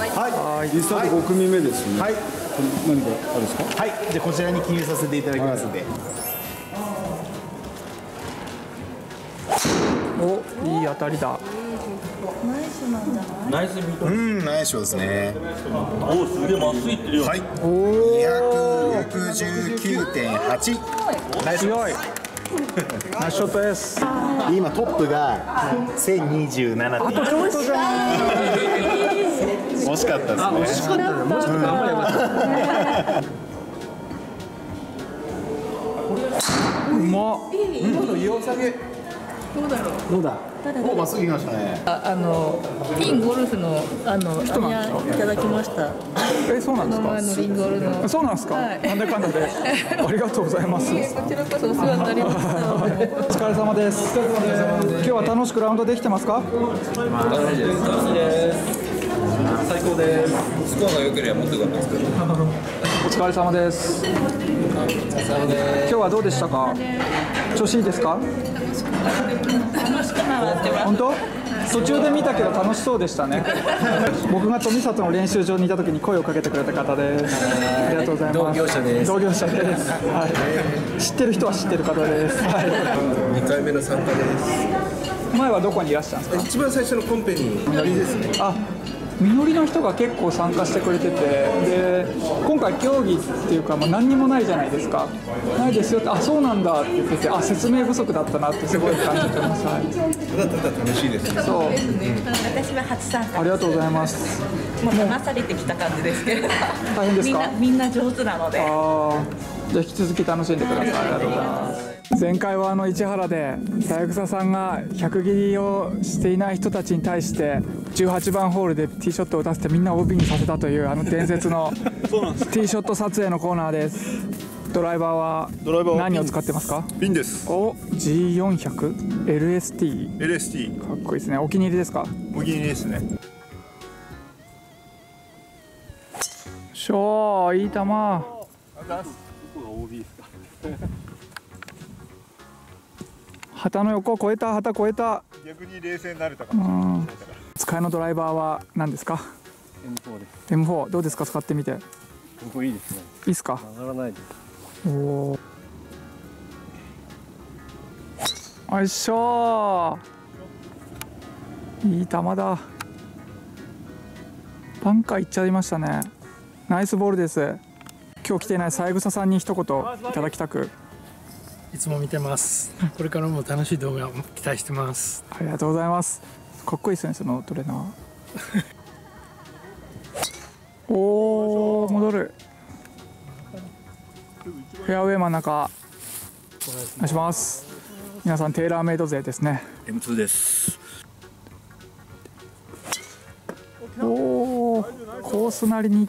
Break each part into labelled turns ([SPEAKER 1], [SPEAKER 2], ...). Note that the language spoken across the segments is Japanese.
[SPEAKER 1] はい、リスタート5組目ですね。はい。何かあるんですか。
[SPEAKER 2] はい、じゃあこちらに記入させていただきますので。
[SPEAKER 3] お、いい当たりだ。
[SPEAKER 4] ナイスなんじゃない。
[SPEAKER 5] ナイスミート。
[SPEAKER 2] ナイスですね。
[SPEAKER 5] おお、すげえまっすぐいってるよ。
[SPEAKER 2] はい。269.8。ナイス。
[SPEAKER 3] 強い。ナイスショットです。
[SPEAKER 2] 今トップが1027。
[SPEAKER 3] あとちょっとじゃん。
[SPEAKER 2] 惜しかったですね。
[SPEAKER 3] 惜しかったね。もうちょっと頑張ればよかった。うまっ。
[SPEAKER 2] 今の岩下げ。
[SPEAKER 4] どうだろう。
[SPEAKER 2] どうだ。お、まっすぐ行きましたね。
[SPEAKER 4] ティーンゴルフのアニヤいただきました。
[SPEAKER 3] そうなんですか。
[SPEAKER 4] 前のリンゴルの。
[SPEAKER 3] そうなんですか。なんでかんだで。ありがとうございます。
[SPEAKER 4] こちらこそお世話になりました。
[SPEAKER 3] お疲れ様です。今日は楽しくラウンドできてますか。
[SPEAKER 5] 楽しいです。最高です。スコアが良ければもっと良かったですけど。
[SPEAKER 3] お疲れ様です。今日はどうでしたか。調子いいですか。本当？途中で見たけど楽しそうでしたね。僕が富里の練習場にいた時に声をかけてくれた方です。ありがとうございます。
[SPEAKER 5] 同業者です。
[SPEAKER 3] 同業者です。はい。知ってる人は知ってる方です。はい。
[SPEAKER 6] 2回目の参加です。
[SPEAKER 3] 前はどこにいらっしゃるんですか。
[SPEAKER 6] 一番最初のコンペにノリですね。
[SPEAKER 3] あ、みのりの人が結構参加してくれてて、で今回競技っていうかもう何にもないじゃないですか。ないですよって、あ、そうなんだって言ってて、あ、説明不足だったなってすごい感じてます。はい。
[SPEAKER 6] ただただ楽しいですね。
[SPEAKER 3] そう。
[SPEAKER 4] 私は初参加。
[SPEAKER 3] ありがとうございます。
[SPEAKER 4] もう騙されてきた感じですけど。
[SPEAKER 3] 大変ですか。
[SPEAKER 4] みんな上手なので。
[SPEAKER 3] ああ、じゃあ引き続き楽しんでください。ありがとうございます。前回は市原で三枝さんが100切りをしていない人たちに対して18番ホールでティーショットを打たせてみんなを OB にさせたという伝説のティーショット撮影のコーナーです。ドライバーは何を使ってますか。
[SPEAKER 1] ピンです。
[SPEAKER 3] お、G400 LST。 かっこいいですね。お気に入りですか。
[SPEAKER 1] お気に入りですね。
[SPEAKER 3] しょー、いい球。旗の横越えた。旗越えた。
[SPEAKER 1] 逆に冷静になれたかもしれない。
[SPEAKER 3] 使いのドライバーは何ですか。
[SPEAKER 7] M4 です。
[SPEAKER 3] M4 どうですか。使ってみて。
[SPEAKER 7] ここいいですね。
[SPEAKER 3] いいですか。
[SPEAKER 7] 曲がらないです。
[SPEAKER 3] おお。よいしょー。いい球だ。バンカー行っちゃいましたね。ナイスボールです。今日来ていない三枝さんに一言いただきたく。
[SPEAKER 7] いつも見てます。これからも楽しい動画を期待してます。
[SPEAKER 3] ありがとうございます。かっこいいですね、そのトレーナー。おお、戻る。フェアウェイ真ん中。お願いします。皆さんテーラーメイド勢ですね。
[SPEAKER 5] M2 です。
[SPEAKER 3] おお、コースなりに行った。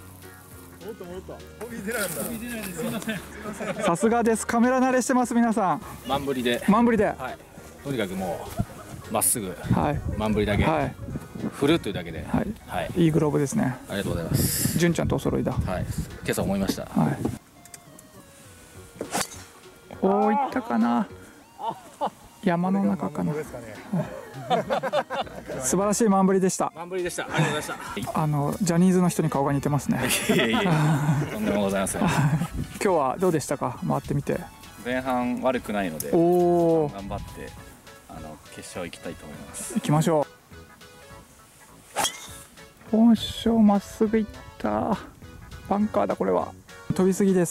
[SPEAKER 3] さすがです。カメラ慣れしてます。皆さん
[SPEAKER 5] 満振りで。
[SPEAKER 3] 満振りで、はい、
[SPEAKER 5] とにかくもうまっすぐ、
[SPEAKER 3] はい、満
[SPEAKER 5] 振りだけ、
[SPEAKER 3] はい、
[SPEAKER 5] 振るというだけで、
[SPEAKER 3] はいはい、いいグローブですね。
[SPEAKER 5] ありがとうございます。
[SPEAKER 3] 純ちゃんとお揃いだ。
[SPEAKER 5] はい、今朝思いました。
[SPEAKER 3] はい、おお、いったかな。山の中かな。素晴らしい満振りでした。
[SPEAKER 5] 満振りでした。ありがとうございました。
[SPEAKER 3] ジャニーズの人に顔が似てますね。
[SPEAKER 5] いえいえ、とんでもございません。
[SPEAKER 3] 今日はどうでしたか。回ってみて。
[SPEAKER 5] 前半悪くないので、
[SPEAKER 3] おお、
[SPEAKER 5] 頑張って決勝行きたいと思います。
[SPEAKER 3] 行きましょう。おっしょ、まっすぐ行った。バンカーだ。これは飛びすぎです。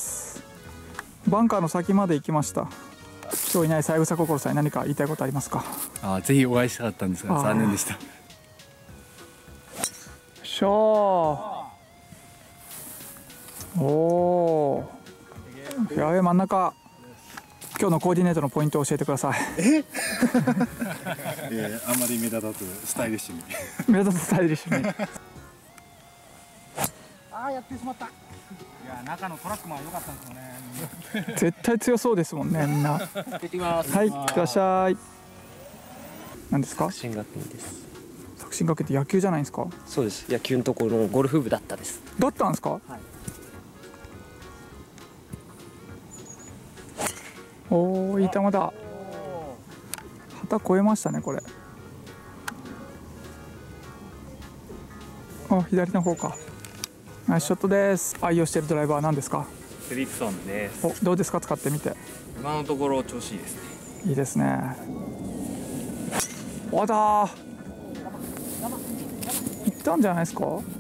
[SPEAKER 3] バンカーの先まで行きました。今日いない三枝心さんに何か言いたいことありますか。
[SPEAKER 7] ぜひお会いしたかったんですが残念でした。
[SPEAKER 3] しょー。おお、フェアウェイ真ん中。今日のコーディネートのポイントを教えてください。
[SPEAKER 1] あんまり目立たずスタイリッシュに。
[SPEAKER 3] 目立つスタイリッシュに。
[SPEAKER 7] やってしまった。いや、中のトラックマン良かったんですよね。
[SPEAKER 3] 絶対強そうですもんね、みんな。
[SPEAKER 7] 行ってきます。
[SPEAKER 3] はい、いってらっしゃい。何ですか。
[SPEAKER 8] 作新学院です。
[SPEAKER 3] 作新学院って野球じゃないんですか。
[SPEAKER 8] そうです。野球のところのゴルフ部だったです。
[SPEAKER 3] だったんですか。はい、おお、いい球だ。旗越えましたね、これ。 お、左の方か。ナイスショットです。愛用しているドライバーは何ですか？
[SPEAKER 5] フリクソンです。
[SPEAKER 3] お、どうですか、使ってみて。
[SPEAKER 5] 今のところ調子いいですね。
[SPEAKER 3] いいですね。おだー、いったんじゃないですか。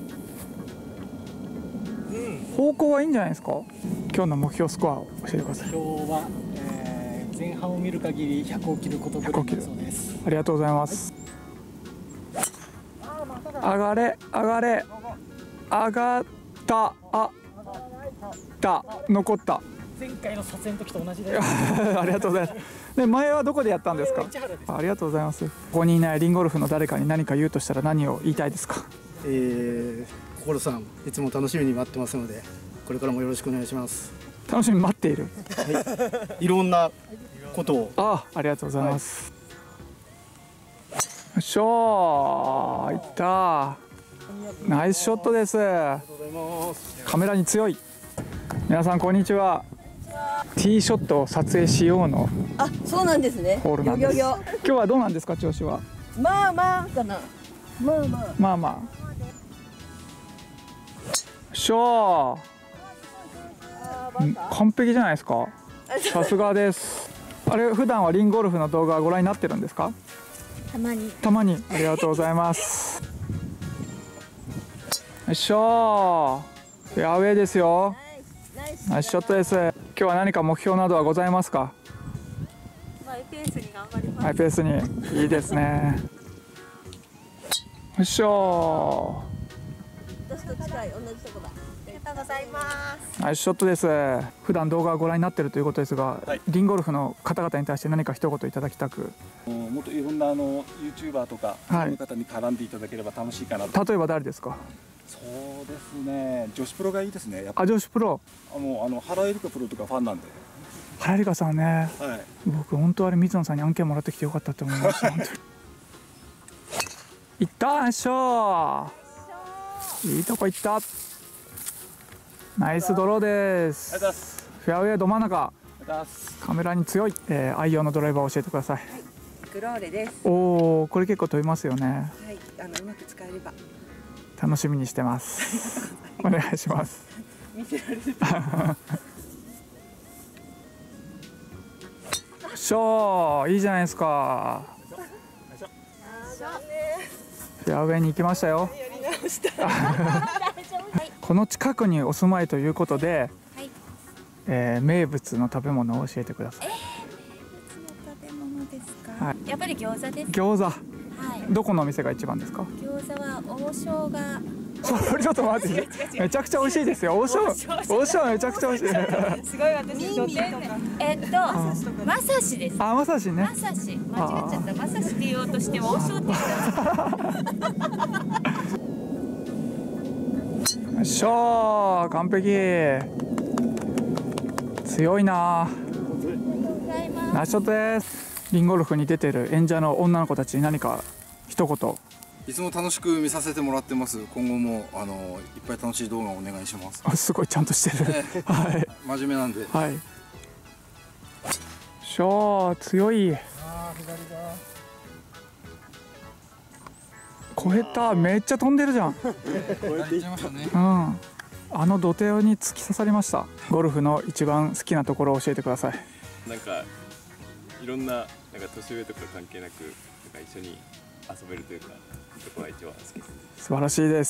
[SPEAKER 3] 方向はいいんじゃないですか。今日の目標スコアを教えてください。
[SPEAKER 7] 今日は、前半を見る限り100を切ることぐらいだそうです。
[SPEAKER 3] ありがとうございます。上がれ上がれ、上がった、あった残った。
[SPEAKER 7] 前回の撮影の時と同じです。
[SPEAKER 3] ありがとうございます。で、前はどこでやったんですか？ありがとうございます。ここにいないリンゴルフの誰かに何か言うとしたら何を言いたいですか？
[SPEAKER 7] 心さん、いつも楽しみに待ってますので、これからもよろしくお願いします。
[SPEAKER 3] 楽しみに待っている。
[SPEAKER 7] はい、いろんなことを。
[SPEAKER 3] ありがとうございます。よっしょー、いったー。ナイスショットです。カメラに強い。皆さんこんにちは。ティーショットを撮影しようの
[SPEAKER 4] あ、そうなんですね。
[SPEAKER 3] ホールなんです。今日はどうなんですか、調子は。
[SPEAKER 4] まあまあかな。まあまあ。
[SPEAKER 3] まあまあ。よっしょー。完璧じゃないですか。さすがです。あれ、普段はリンゴルフの動画はご覧になってるんですか？
[SPEAKER 4] たまに。
[SPEAKER 3] たまに。ありがとうございます。よっしょー。フェアウェイですよ。ナイスショットです。今日は何か目標などはございますか？
[SPEAKER 4] マイペースに頑張ります。
[SPEAKER 3] マイペースに。いいですね。よっしょ
[SPEAKER 4] 私と近い、同じとこだ。ありがとうございます。
[SPEAKER 3] ー。ナイスショットです。普段動画をご覧になっているということですが、リンゴルフの方々に対して何か一言いただきたく。
[SPEAKER 1] もっといろんなYouTuber とかそういう方に絡んでいただければ楽しいかなと。
[SPEAKER 3] 例えば誰ですか？
[SPEAKER 1] そうですね、女子プロがいいですね。やっぱ
[SPEAKER 3] あ、女子プロ。
[SPEAKER 1] 原恵梨香プロとかファンなんで。
[SPEAKER 3] 原梨香さんね。
[SPEAKER 1] はい。
[SPEAKER 3] 僕本当あれ水野さんに案件もらってきてよかったって思いました本当に。いったんしょー。いいとこいった。ナイスドローです。フェアウェイど真ん中。カメラに強い、愛用のドライバーを教えてください。
[SPEAKER 9] グローレです。
[SPEAKER 3] おお、これ結構飛びますよね。
[SPEAKER 9] はい、うまく使えれば。
[SPEAKER 3] 楽しみにしてます。お願いします。
[SPEAKER 9] 見せられる。
[SPEAKER 3] しょー、いいじゃないですか。フェアウェイに行きましたよ。この近くにお住まいということで、名物の食べ物を教えてください。
[SPEAKER 9] 名物の食べ物ですか。
[SPEAKER 3] はい、
[SPEAKER 9] やっぱり餃子です。
[SPEAKER 3] 餃子。
[SPEAKER 9] はい。
[SPEAKER 3] どこのお店が一番ですか？
[SPEAKER 9] 餃子は王将が。
[SPEAKER 3] それちょっと待って、めちゃくちゃ美味しいですよ。王将めちゃくちゃ美味しい。
[SPEAKER 9] すごい私書店とか。まさしです。
[SPEAKER 3] あ、まさしね。
[SPEAKER 9] まさし、間違っちゃった。まさしって言おうとして王将って言った。
[SPEAKER 3] しょー、完璧。強いな。ナイスショットです。リンゴルフに出てる演者の女の子たちに何か一言。
[SPEAKER 6] いつも楽しく見させてもらってます。今後もいっぱい楽しい動画をお願いします。
[SPEAKER 3] すごいちゃんとしてる。はい。
[SPEAKER 6] 真面目なんで。
[SPEAKER 3] はい。しょー、強い。超えた、めっちゃ飛んでるじゃん。
[SPEAKER 6] 超えていっちゃいましたね。
[SPEAKER 3] うん。土手に突き刺さりました。ゴルフの一番好きなところを教えてください。
[SPEAKER 10] なんかいろんな年上とか関係なく一緒に遊べるというか、そこが一番好きです。
[SPEAKER 3] 素晴らしいです。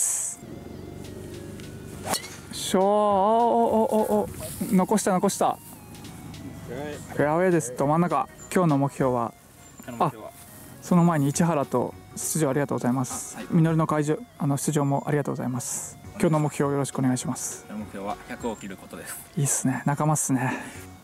[SPEAKER 3] しょー、残した。フェアウェイです。ど真ん中。今日の目標は。その前に市原と出場ありがとうございます。実りの会場出場もありがとうございます。今日の目標よろしくお願いします。
[SPEAKER 5] 目標は100を切ることです。
[SPEAKER 3] いいっすね、仲間っすね。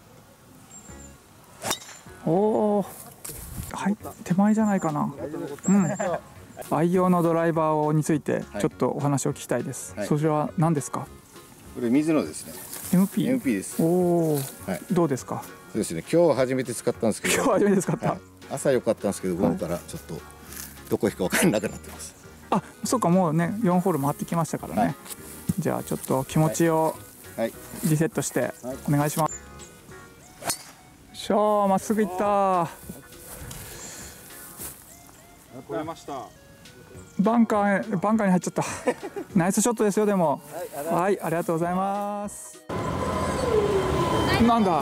[SPEAKER 3] おお、はい、手前じゃないかな。うん。愛用のドライバーについてちょっとお話を聞きたいです。それは何ですか？
[SPEAKER 11] これ水野ですね。
[SPEAKER 3] MP
[SPEAKER 11] です。
[SPEAKER 3] おお、どうですか？
[SPEAKER 11] そうですね。今日初めて使ったんですけど。
[SPEAKER 3] 今日初めて使った。
[SPEAKER 11] 朝良かったんですけど、午後からちょっとどこ行くか分からなくなってます。
[SPEAKER 3] あ、そうか、もうね、4ホール回ってきましたからね。じゃあちょっと気持ちをリセットしてお願いします。しょー、まっすぐ行った。
[SPEAKER 6] 超えました。
[SPEAKER 3] バンカーに入っちゃった。ナイスショットですよ。でもはい、ありがとうございます。なんだ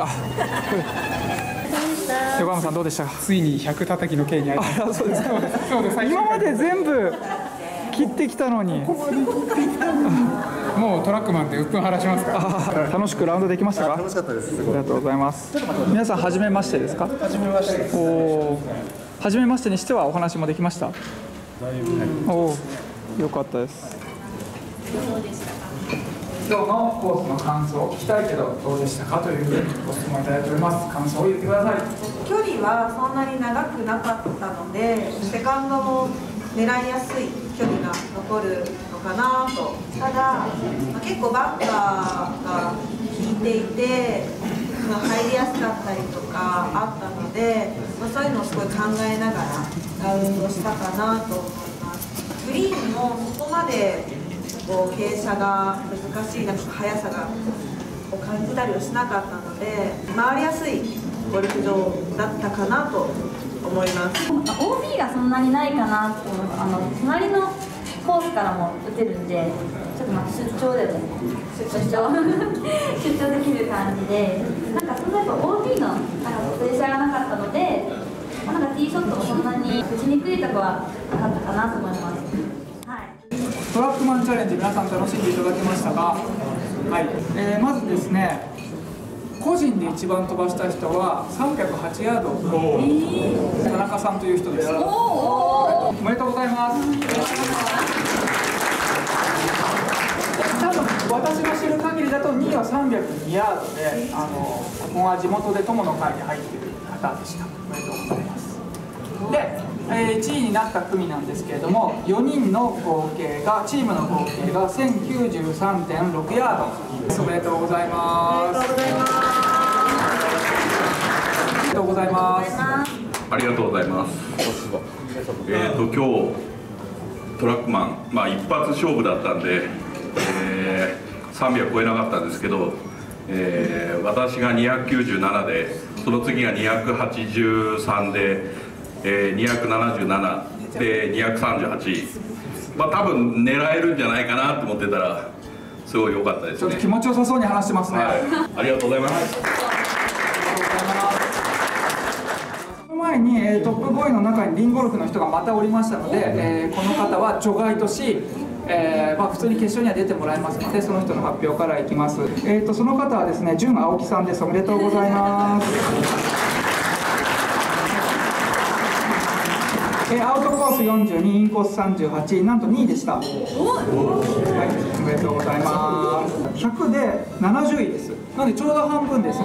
[SPEAKER 3] 横山さんどうでしたか。
[SPEAKER 12] ついに100叩きの刑に入った。
[SPEAKER 3] そうです今まで全部切ってきたのに
[SPEAKER 12] もうトラックマンで鬱憤晴らしますから。
[SPEAKER 3] 楽しくラウンドできましたか。
[SPEAKER 11] 楽しかったです。
[SPEAKER 3] ありがとうございます。皆さん初めましてですか。
[SPEAKER 11] 初めましてです。
[SPEAKER 3] 初めましてにしてはお話もできました。おー、よかったです。今日のコースの感想を聞きたいけどどうでしたかというふうにご質問いただいております。感想を言ってください。
[SPEAKER 13] 距離はそんなに長くなかったので、セカンドも狙いやすい距離が残るのかなと。ただ、結構バンカーが効いていて入りやすかったりとかあったので、そういうのをすごい考えながらラウンドしたかなと思います。グリーンもそこまでこう傾斜が難しい速さを感じたりはしなかったので、回りやすいゴルフ場だったかなと思います。
[SPEAKER 14] OB がそんなにないかなと思う。隣のコースからも打てるんで、ちょっと出張でも出張できる感じで、なんかそんなやっぱ OB のプレッシャーがなかったので、なんかティーショットもそんなに打ちにくいとこはなかったかなと思います。
[SPEAKER 3] トラックマンチャレンジ、皆さん楽しんでいただけましたか。はい、まずですね、個人で一番飛ばした人は308ヤード、田中さんという人です。おめでとうございます。多分私が知る限りだと2位は302ヤードで、ここが地元で友の会に入っている方でした。おめでとうございます。で1位になった組なんですけれども、4人の合計が、チームの合計が 1093.6 ヤード。おめでとうございます。おめでとうございます。
[SPEAKER 15] ありがとうございます。今日トラックマン、一発勝負だったんで、300超えなかったんですけど、私が297で、その次が283で。277で238、多分狙えるんじゃないかなと思ってたらすごい良かったですね。
[SPEAKER 3] ちょっと気持ちよさそうに話してますね。はい、
[SPEAKER 15] ありがとうございます。
[SPEAKER 3] その前に、トップ5位の中にリンゴルフの人がまたおりましたので、この方は除外とし、普通に決勝には出てもらいますので、その人の発表からいきます。その方はですね、純青木さんです。おめでとうございます。アウトコース42、インコース38、なんと2位でした。はい、おめでとうございます。100で70位です。なのでちょうど半分です。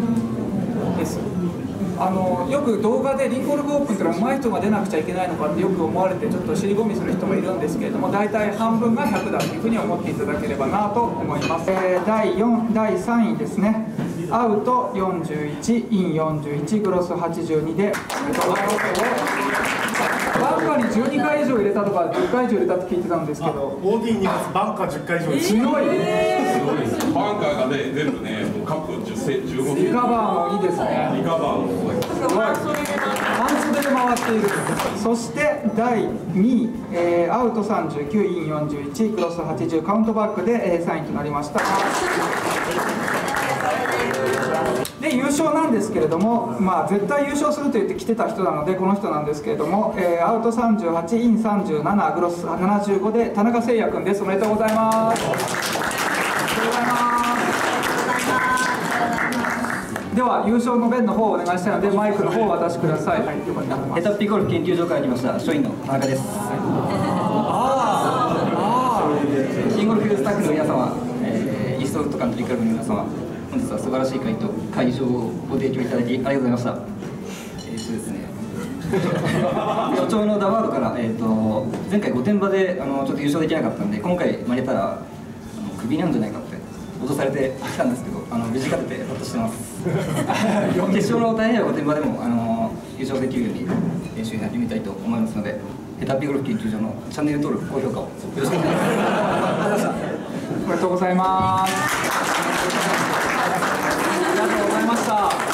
[SPEAKER 3] よく動画でリンゴルフオープンというのは上手い人が出なくちゃいけないのかってよく思われて、ちょっと尻込みする人もいるんですけれども、大体半分が100だというふうに思っていただければなと思います。第3位ですね。アウト41、イン41、グロス82で、バンカーに12回以上入れたとか10回以上入れたって聞いてたんですけど、
[SPEAKER 16] ボディにバンカー10回以上
[SPEAKER 3] 強い。
[SPEAKER 15] すごいです。バンカーがね全部ね、カップ15
[SPEAKER 3] リカバーもいいですね。
[SPEAKER 15] リカバーも
[SPEAKER 3] すごい。半袖で回っている。そして第2位、アウト39、イン41、クロス80、カウントバックで3位となりました。で優勝なんですけれども、絶対優勝すると言って来てた人なのでこの人なんですけれども、アウト38、イン37、グロス75で田中誠也君です。おめでとうございます。では優勝の弁の方をお願いしたいのでマイクの方をお渡しください。
[SPEAKER 17] ヘタッピゴルフ研究所から来ました所員の田中です。インゴルフスタッフの皆様、イーストウッドカントリークラブの皆様、本日は素晴らしい会と会場をご提供いただきありがとうございました。ですね、所長のダワードから、前回御殿場でちょっと優勝できなかったんで、今回負けたらクビなんじゃないかって脅されてきたんですけど、無事勝ててほっとしてます。決勝の大変は御殿場でも優勝できるように練習に始めたいと思いますので、ヘタッピゴルフ研究所のチャンネル登録、高評価をよろしくお願いします。
[SPEAKER 3] おめでとうございます。ありがとうございました。